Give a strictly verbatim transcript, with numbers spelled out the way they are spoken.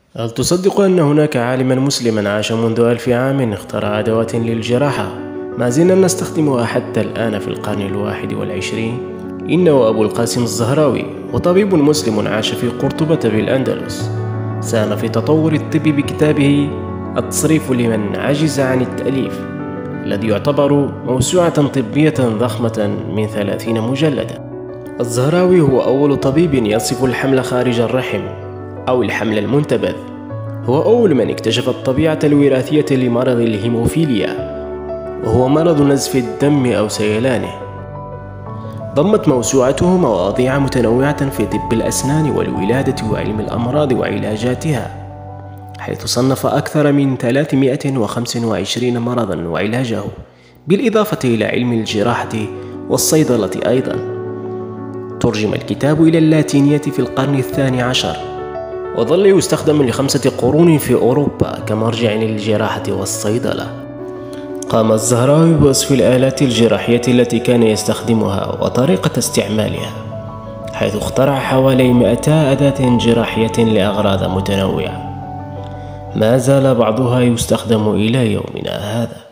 هل تصدق أن هناك عالما مسلما عاش منذ ألف عام اخترع أدوات للجراحة ما زلنا نستخدمها حتى الآن في القرن الواحد والعشرين؟ إنه أبو القاسم الزهراوي، وطبيب مسلم عاش في قرطبة بالأندلس. ساهم في تطور الطب بكتابه التصريف لمن عجز عن التأليف، الذي يعتبر موسوعة طبية ضخمة من ثلاثين مجلدا. الزهراوي هو أول طبيب يصف الحمل خارج الرحم أو الحمل المنتبذ. هو أول من اكتشف الطبيعة الوراثية لمرض الهيموفيليا، وهو مرض نزف الدم أو سيلانه. ضمت موسوعته مواضيع متنوعة في طب الأسنان والولادة وعلم الأمراض وعلاجاتها، حيث صنف أكثر من ثلاثمائة وخمسة وعشرين مرضا وعلاجه، بالإضافة إلى علم الجراحة والصيدلة أيضا. ترجم الكتاب إلى اللاتينية في القرن الثاني عشر، وظل يستخدم لخمسة قرون في أوروبا كمرجع للجراحة والصيدلة. قام الزهراوي بوصف الآلات الجراحية التي كان يستخدمها وطريقة استعمالها، حيث اخترع حوالي مئتي أداة جراحية لأغراض متنوعة، ما زال بعضها يستخدم إلى يومنا هذا.